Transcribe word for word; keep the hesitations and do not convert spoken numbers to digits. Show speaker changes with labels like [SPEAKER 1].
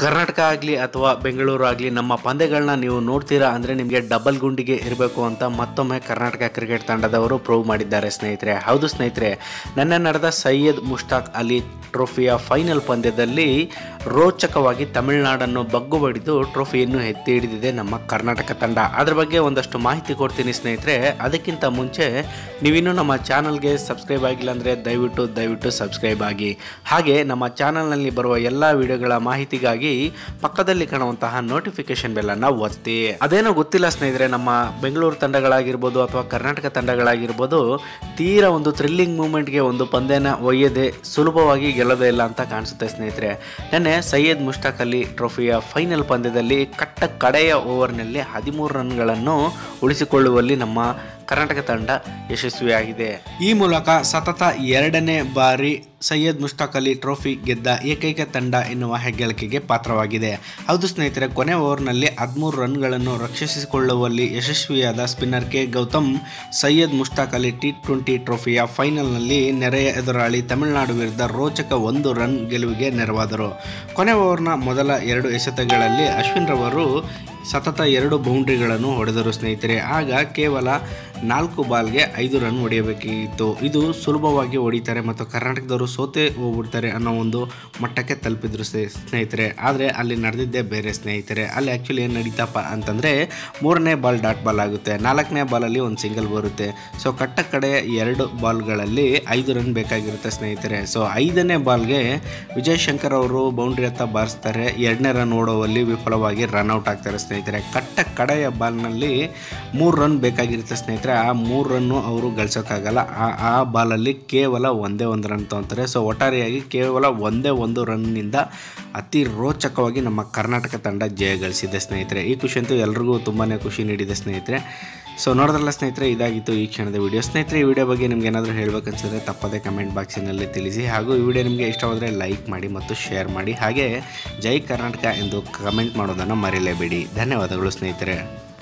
[SPEAKER 1] ಕರ್ನಾಟಕ ಆಗಲಿ ಅಥವಾ ಬೆಂಗಳೂರು ಆಗಲಿ ನಮ್ಮ ಪಂದ್ಯಗಳನ್ನ ನೀವು ನೋಡ್ತೀರಾ ಅಂದರೆ ನಿಮಗೆ ಡಬಲ್ ಗುಂಡಿಗೆ ಇರಬೇಕು ಅಂತ ಮತ್ತೊಮ್ಮೆ ಕರ್ನಾಟಕ ಕ್ರಿಕೆಟ್ ತಂಡದವರು ಪ್ರೂವ್ ಮಾಡಿದ್ದಾರೆ ಸ್ನೇಹಿತರೆ. ಹೌದು ಸ್ನೇಹಿತರೆ, ನಿನ್ನೆ ನಡೆದ ಸೈಯದ್ ಮುಷ್ತಾಕ್ ಅಲಿ ಟ್ರೋಫಿಯ ಫೈನಲ್ ಪಂದ್ಯದಲ್ಲಿ ರೋಚಕವಾಗಿ ತಮಿಳುನಾಡನ್ನು ಬಗ್ಗು ಬಡಿದು ಟ್ರೋಫಿಯನ್ನು ಎತ್ತಿ ಹಿಡಿದಿದೆ ನಮ್ಮ ಕರ್ನಾಟಕ ತಂಡ. ಅದ್ರ ಬಗ್ಗೆ ಒಂದಷ್ಟು ಮಾಹಿತಿ ಕೊಡ್ತೀನಿ ಸ್ನೇಹಿತರೆ. ಅದಕ್ಕಿಂತ ಮುಂಚೆ ನೀವಿನ್ನೂ ನಮ್ಮ ಚಾನಲ್ಗೆ ಸಬ್ಸ್ಕ್ರೈಬ್ ಆಗಿಲ್ಲ ಅಂದರೆ ದಯವಿಟ್ಟು ದಯವಿಟ್ಟು ಸಬ್ಸ್ಕ್ರೈಬ್ ಆಗಿ. ಹಾಗೆ ನಮ್ಮ ಚಾನಲ್ನಲ್ಲಿ ಬರುವ ಎಲ್ಲ ವಿಡಿಯೋಗಳ ಮಾಹಿತಿಗಾಗಿ ಪಕ್ಕದಲ್ಲಿ ಕಾಣುವಂತಹ ನೋಟಿಫಿಕೇಶನ್ ಬೆಲ್ ಅನ್ನ ಒತ್ತಿ. ಅದೇನೋ ಗೊತ್ತಿಲ್ಲ ಸ್ನೇಹಿತರೆ, ನಮ್ಮ ಬೆಂಗಳೂರು ತಂಡಗಳಾಗಿರ್ಬೋದು ಅಥವಾ ಕರ್ನಾಟಕ ತಂಡಗಳಾಗಿರ್ಬೋದು ತೀರಾ ಒಂದು ಥ್ರಿಲ್ಲಿಂಗ್ ಮೂಮೆಂಟ್ಗೆ ಒಂದು ಪಂದ್ಯನ ಒಯ್ಯದೆ ಸುಲಭವಾಗಿ ಗೆಲ್ಲೋದೇ ಇಲ್ಲ ಅಂತ ಕಾಣಿಸುತ್ತೆ ಸ್ನೇಹಿತರೆ. ನೆನ್ನೆ ಸೈಯದ್ ಮುಷ್ತಾಕ್ ಅಲಿ ಟ್ರೋಫಿಯ ಫೈನಲ್ ಪಂದ್ಯದಲ್ಲಿ ಕಟ್ಟ ಕಡೆಯ ಓವರ್ನಲ್ಲಿ ಹದಿಮೂರು ರನ್ಗಳನ್ನು ಉಳಿಸಿಕೊಳ್ಳುವಲ್ಲಿ ನಮ್ಮ ಕರ್ನಾಟಕ ತಂಡ ಯಶಸ್ವಿಯಾಗಿದೆ. ಈ ಮೂಲಕ ಸತತ ಎರಡನೇ ಬಾರಿ ಸೈಯದ್ ಮುಷ್ತಾಕ್ ಅಲಿ ಟ್ರೋಫಿ ಗೆದ್ದ ಏಕೈಕ ತಂಡ ಎನ್ನುವ ಹೆಗ್ಗಳಿಕೆಗೆ ಪಾತ್ರವಾಗಿದೆ. ಹೌದು ಸ್ನೇಹಿತರೆ, ಕೊನೆ ಓವರ್ನಲ್ಲಿ ಹದಿಮೂರು ರನ್ಗಳನ್ನು ರಕ್ಷಿಸಿಕೊಳ್ಳುವಲ್ಲಿ ಯಶಸ್ವಿಯಾದ spinner K Gautam Syed Mushtaq Ali T twenty ಟ್ರೋಫಿಯ ಫೈನಲ್ನಲ್ಲಿ ನೆರೆಯ ಎದುರಾಳಿ ತಮಿಳುನಾಡು ವಿರುದ್ಧ ರೋಚಕ ಒಂದು ರನ್ ಗೆಲುವಿಗೆ ನೆರವಾದರು. ಕೊನೆ ಓವರ್ನ ಮೊದಲ ಎರಡು ಎಸೆತಗಳಲ್ಲಿ ಅಶ್ವಿನ್ ರವರು ಸತತ ಎರಡು ಬೌಂಡ್ರಿಗಳನ್ನು ಹೊಡೆದರು ಸ್ನೇಹಿತರೆ. ಆಗ ಕೇವಲ ನಾಲ್ಕು ಬಾಲ್ಗೆ ಐದು ರನ್ ಹೊಡೆಯಬೇಕಿತ್ತು. ಇದು ಸುಲಭವಾಗಿ ಹೊಡಿತಾರೆ ಮತ್ತು ಕರ್ನಾಟಕದವರು ಸೋತೆ ಹೋಗ್ಬಿಡ್ತಾರೆ ಅನ್ನೋ ಒಂದು ಮಟ್ಟಕ್ಕೆ ತಲುಪಿದ್ರು ಸ್ನೇಹಿತರೆ. ಆದರೆ ಅಲ್ಲಿ ನಡೆದಿದ್ದೇ ಬೇರೆ ಸ್ನೇಹಿತರೆ. ಅಲ್ಲಿ ಆ್ಯಕ್ಚುಲಿ ಏನು ನಡೀತಪ್ಪ ಅಂತಂದರೆ ಮೂರನೇ ಬಾಲ್ ಡಾಟ್ ಬಾಲ್ ಆಗುತ್ತೆ, ನಾಲ್ಕನೇ ಬಾಲಲ್ಲಿ ಒಂದು ಸಿಂಗಲ್ ಬರುತ್ತೆ. ಸೊ ಕಟ್ಟ ಕಡೆ ಎರಡು ಬಾಲ್ಗಳಲ್ಲಿ ಐದು ರನ್ ಬೇಕಾಗಿರುತ್ತೆ ಸ್ನೇಹಿತರೆ. ಸೊ ಐದನೇ ಬಾಲ್ಗೆ ವಿಜಯ್ ಶಂಕರ್ ಅವರು ಬೌಂಡ್ರಿ ಹತ್ತ ಬಾರಿಸ್ತಾರೆ. ಎರಡನೇ ರನ್ ಓಡುವಲ್ಲಿ ವಿಫಲವಾಗಿ ರನ್ಔಟ್ ಆಗ್ತಾರೆ ಸ್ನೇಹಿತರೆ. ಕಟ್ಟ ಕಡೆಯ ಬಾಲ್ನಲ್ಲಿ ಮೂರು ರನ್ ಬೇಕಾಗಿರುತ್ತೆ ಸ್ನೇಹಿತರೆ. ಆ ಮೂರು ರನ್ನು ಅವರು ಗಳಿಸೋಕ್ಕಾಗಲ್ಲ. ಆ ಆ ಬಾಲಲ್ಲಿ ಕೇವಲ ಒಂದೇ ಒಂದು ರನ್ ತೊಗೊತಾರೆ. ಸೊ ಒಟ್ಟಾರೆಯಾಗಿ ಕೇವಲ ಒಂದೇ ಒಂದು ರನ್ನಿಂದ ಅತಿ ರೋಚಕವಾಗಿ ನಮ್ಮ ಕರ್ನಾಟಕ ತಂಡ ಜಯ ಗಳಿಸಿದೆ ಸ್ನೇಹಿತರೆ. ಈ ಖುಷಿ ಅಂತೂ ಎಲ್ರಿಗೂ ತುಂಬಾ ಖುಷಿ ನೀಡಿದೆ ಸ್ನೇಹಿತರೆ. ಸೊ ನೋಡಿದ್ರಲ್ಲ ಸ್ನೇಹಿತರೆ, ಇದಾಗಿತ್ತು ಈ ಕ್ಷಣದ ವಿಡಿಯೋ. ಸ್ನೇಹಿತರೆ, ಈ ವಿಡಿಯೋ ಬಗ್ಗೆ ನಿಮ್ಗೆ ಏನಾದರೂ ಹೇಳಬೇಕನ್ಸಿದ್ರೆ ತಪ್ಪದೇ ಕಮೆಂಟ್ ಬಾಕ್ಸಿನಲ್ಲಿ ತಿಳಿಸಿ. ಹಾಗೂ ಈ ವಿಡಿಯೋ ನಿಮಗೆ ಇಷ್ಟವಾದರೆ ಲೈಕ್ ಮಾಡಿ ಮತ್ತು ಶೇರ್ ಮಾಡಿ. ಹಾಗೆ ಜೈ ಕರ್ನಾಟಕ ಎಂದು ಕಮೆಂಟ್ ಮಾಡೋದನ್ನು ಮರೆಯಲೇಬೇಡಿ. ಧನ್ಯವಾದಗಳು ಸ್ನೇಹಿತರೆ.